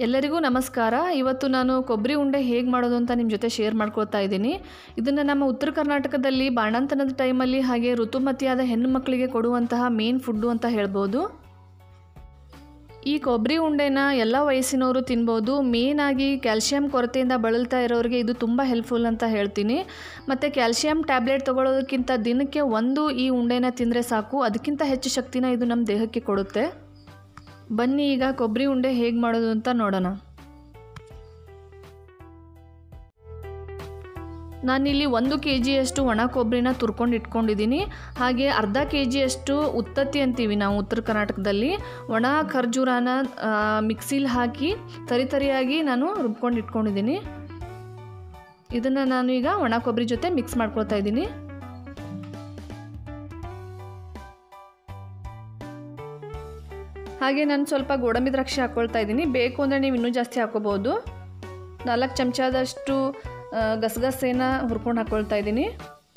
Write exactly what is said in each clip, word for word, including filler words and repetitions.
ಎಲ್ಲರಿಗೂ ನಮಸ್ಕಾರ. ಇವತ್ತು ನಾನು ಕೊಬ್ಬರಿ ಉಂಡೆ ಹೇಗೆ ಮಾಡೋದು ಅಂತ ನಿಮ್ಮ ಜೊತೆ ಶೇರ್ ಮಾಡ್ಕೊಳ್ತಾ ಇದ್ದೀನಿ. ಇದನ್ನು ನಮ್ಮ ಉತ್ತರ ಕರ್ನಾಟಕದಲ್ಲಿ ಬಾಣಂತನದ ಟೈಮಲ್ಲಿ ಹಾಗೆ ಋತುಮತಿಯಾದ ಹೆಣ್ಣು ಮಕ್ಕಳಿಗೆ ಕೊಡುವಂತಹ ಮೇನ್ ಫುಡ್ಡು ಅಂತ ಹೇಳ್ಬೋದು. ಈ ಕೊಬ್ಬರಿ ಉಂಡೆನ ಎಲ್ಲ ವಯಸ್ಸಿನವರು ತಿನ್ಬೋದು. ಮೇನಾಗಿ ಕ್ಯಾಲ್ಶಿಯಂ ಕೊರತೆಯಿಂದ ಬಳಲ್ತಾ ಇರೋರಿಗೆ ಇದು ತುಂಬ ಹೆಲ್ಪ್ಫುಲ್ ಅಂತ ಹೇಳ್ತೀನಿ. ಮತ್ತು ಕ್ಯಾಲ್ಶಿಯಂ ಟ್ಯಾಬ್ಲೆಟ್ ತೊಗೊಳ್ಳೋದಕ್ಕಿಂತ ದಿನಕ್ಕೆ ಒಂದು ಈ ಉಂಡೆನ ತಿಂದರೆ ಸಾಕು, ಅದಕ್ಕಿಂತ ಹೆಚ್ಚು ಶಕ್ತಿನ ಇದು ನಮ್ಮ ದೇಹಕ್ಕೆ ಕೊಡುತ್ತೆ. ಬನ್ನಿ ಈಗ ಕೊಬ್ಬರಿ ಉಂಡೆ ಹೇಗೆ ಮಾಡೋದು ಅಂತ ನೋಡೋಣ. ನಾನಿಲ್ಲಿ ಒಂದು ಕೆ ಜಿಯಷ್ಟು ಒಣ ಕೊಬ್ಬರಿನ ತುರ್ಕೊಂಡು ಇಟ್ಕೊಂಡಿದ್ದೀನಿ. ಹಾಗೆ ಅರ್ಧ ಕೆ ಜಿಯಷ್ಟು ಉತ್ತತ್ತಿ ಅಂತೀವಿ ನಾವು ಉತ್ತರ ಕರ್ನಾಟಕದಲ್ಲಿ, ಒಣ ಖರ್ಜೂರನ ಮಿಕ್ಸಿಲಿ ಹಾಕಿ ತರಿತರಿಯಾಗಿ ನಾನು ರುಬ್ಕೊಂಡು ಇಟ್ಕೊಂಡಿದ್ದೀನಿ. ಇದನ್ನು ನಾನು ಈಗ ಒಣ ಕೊಬ್ಬರಿ ಜೊತೆ ಮಿಕ್ಸ್ ಮಾಡ್ಕೊಳ್ತಾ ಇದ್ದೀನಿ. ಹಾಗೆ ನಾನು ಸ್ವಲ್ಪ ಗೋಡಂಬಿ ದ್ರಾಕ್ಷಿ ಹಾಕ್ಕೊಳ್ತಾ ಇದ್ದೀನಿ. ಬೇಕು ಅಂದರೆ ನೀವು ಇನ್ನೂ ಜಾಸ್ತಿ ಹಾಕ್ಕೋಬೋದು. ನಾಲ್ಕು ಚಮಚದಷ್ಟು ಗಸಗಸೆನ ಹುರ್ಕೊಂಡು ಹಾಕ್ಕೊಳ್ತಾ ಇದ್ದೀನಿ.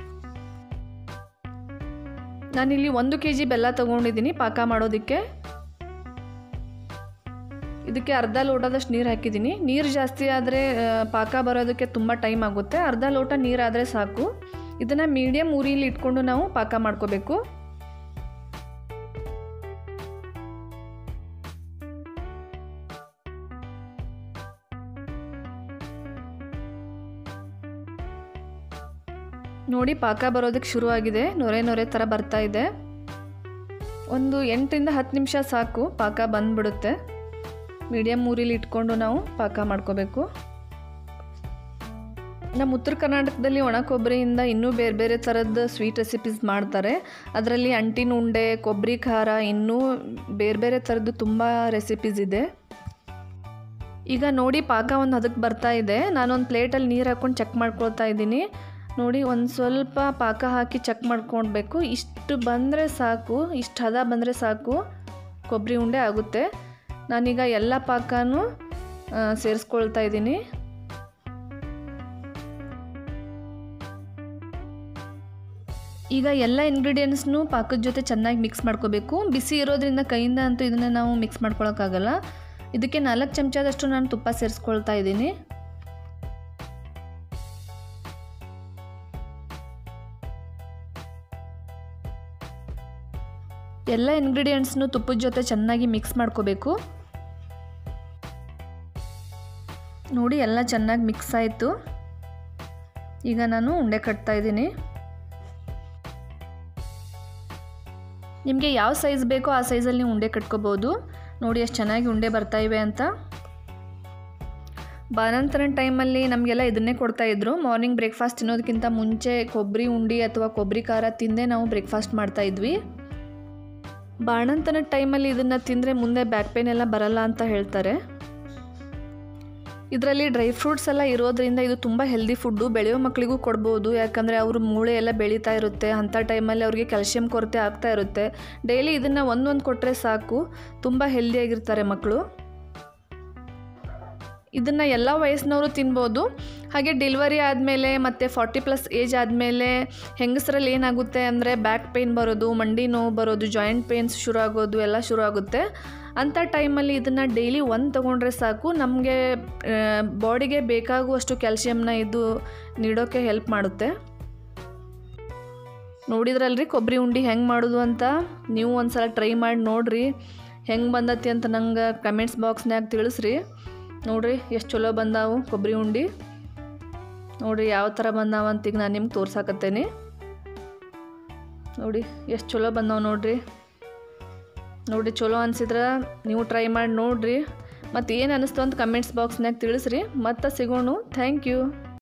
ನಾನಿಲ್ಲಿ ಒಂದು ಕೆ ಜಿ ಬೆಲ್ಲ ತೊಗೊಂಡಿದ್ದೀನಿ ಪಾಕ ಮಾಡೋದಕ್ಕೆ. ಇದಕ್ಕೆ ಅರ್ಧ ಲೋಟದಷ್ಟು ನೀರು ಹಾಕಿದ್ದೀನಿ. ನೀರು ಜಾಸ್ತಿ ಆದರೆ ಪಾಕ ಬರೋದಕ್ಕೆ ತುಂಬ ಟೈಮ್ ಆಗುತ್ತೆ. ಅರ್ಧ ಲೋಟ ನೀರಾದರೆ ಸಾಕು. ಇದನ್ನು ಮೀಡಿಯಮ್ ಉರಿಲಿ ಇಟ್ಕೊಂಡು ನಾವು ಪಾಕ ಮಾಡ್ಕೋಬೇಕು. ನೋಡಿ, ಪಾಕ ಬರೋದಕ್ಕೆ ಶುರುವಾಗಿದೆ. ನೊರೆ ನೊರೆ ಥರ ಬರ್ತಾ ಇದೆ. ಒಂದು ಎಂಟರಿಂದ ಹತ್ತು ನಿಮಿಷ ಸಾಕು, ಪಾಕ ಬಂದುಬಿಡುತ್ತೆ. ಮೀಡಿಯಮ್ ಊರಿಲಿ ಇಟ್ಕೊಂಡು ನಾವು ಪಾಕ ಮಾಡ್ಕೋಬೇಕು. ನಮ್ಮ ಉತ್ತರ ಕರ್ನಾಟಕದಲ್ಲಿ ಒಣ ಕೊಬ್ಬರಿಯಿಂದ ಇನ್ನೂ ಬೇರೆ ಬೇರೆ ಥರದ ಸ್ವೀಟ್ ರೆಸಿಪೀಸ್ ಮಾಡ್ತಾರೆ. ಅದರಲ್ಲಿ ಅಂಟಿನ ಉಂಡೆ, ಕೊಬ್ಬರಿ ಖಾರ, ಇನ್ನೂ ಬೇರೆ ಬೇರೆ ಥರದ್ದು ತುಂಬ ರೆಸಿಪೀಸ್ ಇದೆ. ಈಗ ನೋಡಿ, ಪಾಕ ಒಂದು ಅದಕ್ಕೆ ಬರ್ತಾ ಇದೆ. ನಾನೊಂದು ಪ್ಲೇಟಲ್ಲಿ ನೀರು ಹಾಕ್ಕೊಂಡು ಚೆಕ್ ಮಾಡ್ಕೊಳ್ತಾ ಇದ್ದೀನಿ. ನೋಡಿ, ಒಂದು ಸ್ವಲ್ಪ ಪಾಕ ಹಾಕಿ ಚೆಕ್ ಮಾಡ್ಕೊಳ್ಬೇಕು. ಇಷ್ಟು ಬಂದರೆ ಸಾಕು, ಇಷ್ಟು ಹದ ಬಂದರೆ ಸಾಕು, ಕೊಬ್ಬರಿ ಉಂಡೆ ಆಗುತ್ತೆ. ನಾನೀಗ ಎಲ್ಲ ಪಾಕನೂ ಸೇರಿಸ್ಕೊಳ್ತಾ ಇದ್ದೀನಿ. ಈಗ ಎಲ್ಲ ಇಂಗ್ರೀಡಿಯೆಂಟ್ಸ್ನೂ ಪಾಕದ ಜೊತೆ ಚೆನ್ನಾಗಿ ಮಿಕ್ಸ್ ಮಾಡ್ಕೋಬೇಕು. ಬಿಸಿ ಇರೋದ್ರಿಂದ ಕೈಯಿಂದ ಅಂತೂ ಇದನ್ನು ನಾವು ಮಿಕ್ಸ್ ಮಾಡ್ಕೊಳಕ್ಕಾಗಲ್ಲ. ಇದಕ್ಕೆ ನಾಲ್ಕು ಚಮಚದಷ್ಟು ನಾನು ತುಪ್ಪ ಸೇರಿಸ್ಕೊಳ್ತಾ ಇದ್ದೀನಿ. ಎಲ್ಲ ಇಂಗ್ರೀಡಿಯೆಂಟ್ಸ್ನು ತುಪ್ಪದ ಜೊತೆ ಚೆನ್ನಾಗಿ ಮಿಕ್ಸ್ ಮಾಡ್ಕೋಬೇಕು. ನೋಡಿ, ಎಲ್ಲ ಚೆನ್ನಾಗಿ ಮಿಕ್ಸ್ ಆಯಿತು. ಈಗ ನಾನು ಉಂಡೆ ಕಟ್ತಾ ಇದ್ದೀನಿ. ನಿಮಗೆ ಯಾವ ಸೈಜ್ ಬೇಕೋ ಆ ಸೈಜಲ್ಲಿ ನೀವು ಉಂಡೆ ಕಟ್ಕೋಬೋದು. ನೋಡಿ ಎಷ್ಟು ಚೆನ್ನಾಗಿ ಉಂಡೆ ಬರ್ತಾ ಇವೆ ಅಂತ. ಬಾಣಂತನ ಟೈಮಲ್ಲಿ ನಮಗೆಲ್ಲ ಇದನ್ನೇ ಕೊಡ್ತಾಯಿದ್ರು. ಮಾರ್ನಿಂಗ್ ಬ್ರೇಕ್ಫಾಸ್ಟ್ ತಿನ್ನೋದಕ್ಕಿಂತ ಮುಂಚೆ ಕೊಬ್ಬರಿ ಉಂಡೆ ಅಥವಾ ಕೊಬ್ಬರಿ ಖಾರ ತಿಂದೇ ನಾವು ಬ್ರೇಕ್ಫಾಸ್ಟ್ ಮಾಡ್ತಾಯಿದ್ವಿ. ಬಾಣಂತನ ಟೈಮಲ್ಲಿ ಇದನ್ನು ತಿಂದರೆ ಮುಂದೆ ಬ್ಯಾಕ್ ಪೇನ್ ಎಲ್ಲ ಬರಲ್ಲ ಅಂತ ಹೇಳ್ತಾರೆ. ಇದರಲ್ಲಿ ಡ್ರೈ ಫ್ರೂಟ್ಸ್ ಎಲ್ಲ ಇರೋದ್ರಿಂದ ಇದು ತುಂಬ ಹೆಲ್ದಿ ಫುಡ್ಡು. ಬೆಳೆಯೋ ಮಕ್ಕಳಿಗೂ ಕೊಡ್ಬೋದು, ಯಾಕಂದರೆ ಅವ್ರ ಮೂಳೆ ಎಲ್ಲ ಬೆಳೀತಾ ಇರುತ್ತೆ. ಅಂಥ ಟೈಮಲ್ಲಿ ಅವ್ರಿಗೆ ಕ್ಯಾಲ್ಶಿಯಂ ಕೊರತೆ ಆಗ್ತಾ ಇರುತ್ತೆ. ಡೈಲಿ ಇದನ್ನು ಒಂದೊಂದು ಕೊಟ್ಟರೆ ಸಾಕು, ತುಂಬ ಹೆಲ್ದಿಯಾಗಿರ್ತಾರೆ ಮಕ್ಕಳು. ಇದನ್ನು ಎಲ್ಲ ವಯಸ್ಸಿನವರು ತಿನ್ಬೋದು. ಹಾಗೆ ಡೆಲಿವರಿ ಆದಮೇಲೆ ಮತ್ತು ಫಾರ್ಟಿ ಪ್ಲಸ್ ಏಜ್ ಆದಮೇಲೆ ಹೆಂಗಸರಲ್ಲಿ ಏನಾಗುತ್ತೆ ಅಂದರೆ ಬ್ಯಾಕ್ ಪೇನ್ ಬರೋದು, ಮಂಡಿ ನೋವು ಬರೋದು, ಜಾಯಿಂಟ್ ಪೇನ್ಸ್ ಶುರು ಆಗೋದು ಎಲ್ಲ ಶುರು ಆಗುತ್ತೆ. ಅಂಥ ಟೈಮಲ್ಲಿ ಇದನ್ನು ಡೈಲಿ ಒಂದು ತೊಗೊಂಡ್ರೆ ಸಾಕು, ನಮಗೆ ಬಾಡಿಗೆ ಬೇಕಾಗುವಷ್ಟು ಕ್ಯಾಲ್ಶಿಯಂನ ಇದು ನೀಡೋಕ್ಕೆ ಹೆಲ್ಪ್ ಮಾಡುತ್ತೆ. ನೋಡಿದ್ರಲ್ರಿ ಕೊಬ್ಬರಿ ಉಂಡೆ ಹೆಂಗೆ ಮಾಡೋದು ಅಂತ. ನೀವು ಒಂದು ಸಲ ಟ್ರೈ ಮಾಡಿ ನೋಡಿರಿ, ಹೆಂಗೆ ಬಂದತಿ ಅಂತ ನಂಗೆ ಕಮೆಂಟ್ಸ್ ಬಾಕ್ಸ್ನಾಗ ತಿಳಿಸ್ರಿ. ನೋಡಿರಿ ಎಷ್ಟು ಚಲೋ ಬಂದಾವು ಕೊಬ್ಬರಿ ಉಂಡೆ. ನೋಡಿರಿ ಯಾವ ಥರ ಬಂದಾವ ಅಂತ ಈಗ ನಾನು ನಿಮ್ಗೆ ತೋರ್ಸಾಕತ್ತೇನೆ. ನೋಡಿ ಎಷ್ಟು ಚಲೋ ಬಂದಾವ ನೋಡಿರಿ. ನೋಡಿ, ಚಲೋ ಅನಿಸಿದ್ರೆ ನೀವು ಟ್ರೈ ಮಾಡಿ ನೋಡಿರಿ. ಮತ್ತು ಏನು ಅನ್ನಿಸ್ತು ಅಂತ ಕಮೆಂಟ್ಸ್ ಬಾಕ್ಸ್ನಾಗ ತಿಳಿಸ್ರಿ. ಮತ್ತೆ ಸಿಗೋಣ. Thank you.